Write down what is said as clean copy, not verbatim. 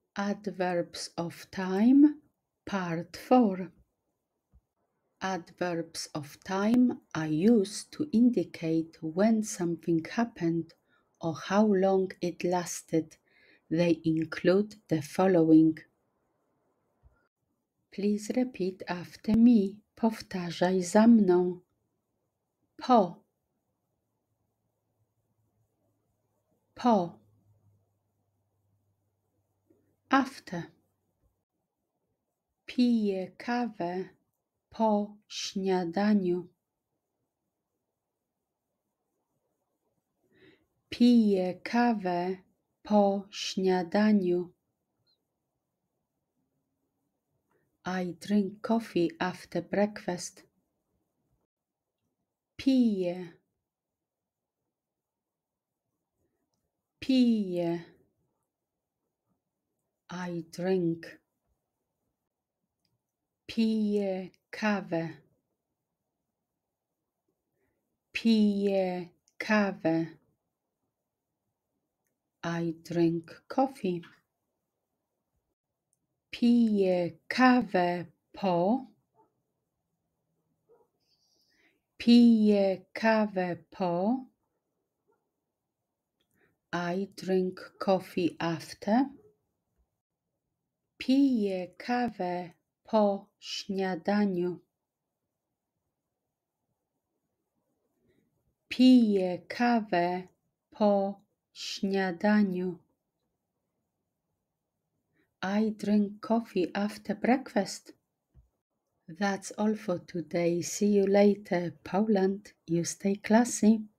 Adverbs of time, Part 4. Adverbs of time are used to indicate when something happened or how long it lasted. They include the following. Please repeat after me. Powtarzaj za mną. Po. Po. After. Piję kawę po śniadaniu. Piję kawę po śniadaniu. I drink coffee after breakfast. Piję. Piję. I drink. Piję kawę. Piję kawę. I drink coffee. Piję kawę po. Piję kawę po. I drink coffee after. Piję kawę po śniadaniu. Piję kawę po śniadaniu. I drink coffee after breakfast. That's all for today. See you later. Poland, you stay classy.